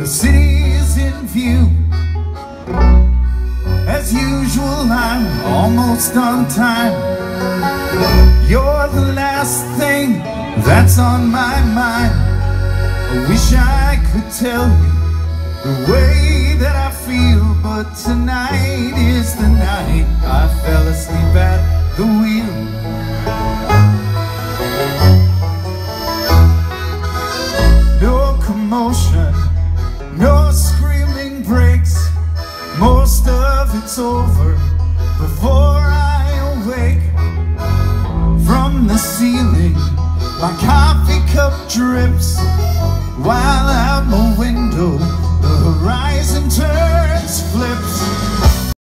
The city is in view. As usual, I'm almost on time. You're the last thing that's on my mind. I wish I could tell you the way that I feel, but tonight is the night I fell asleep at the wheel. No commotion, no screaming breaks. Most of it's over before I awake. From the ceiling, my coffee cup drips, while out my window the horizon turns flips.